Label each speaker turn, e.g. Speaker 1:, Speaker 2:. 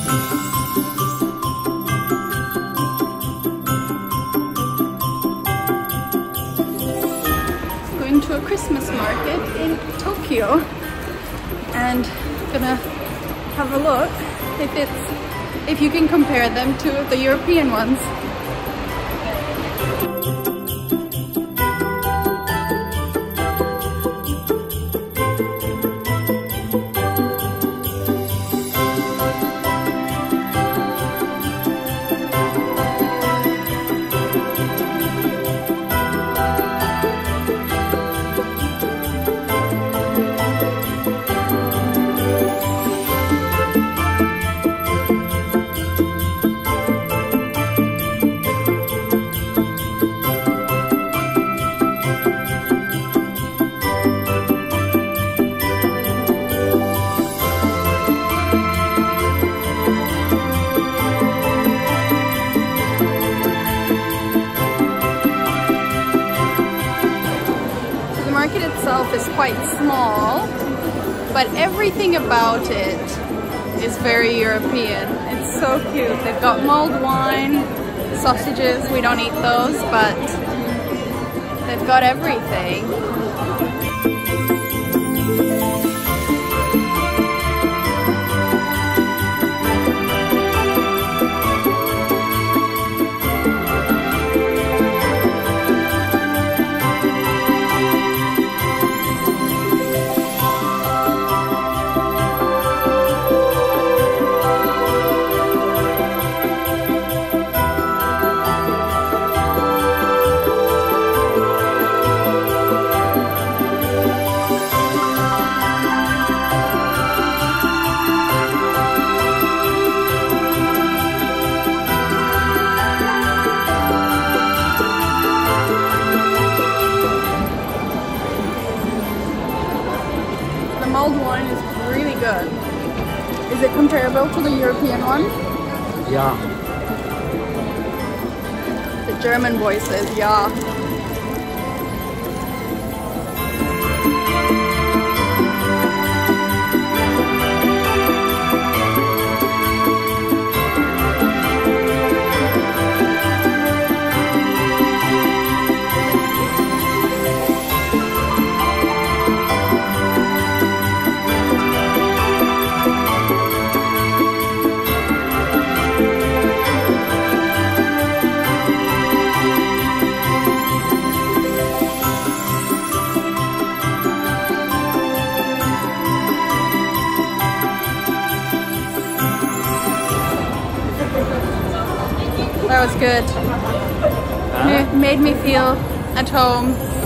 Speaker 1: Going to a Christmas market in Tokyo and gonna have a look if you can compare them to the European ones. Is quite small, but everything about it is very European. It's so cute. They've got mulled wine, sausages, we don't eat those, but they've got everything. Mulled wine is really good. Is it comparable to the European one?
Speaker 2: Yeah.
Speaker 1: The German boy says yeah. That was good. Made me feel at home.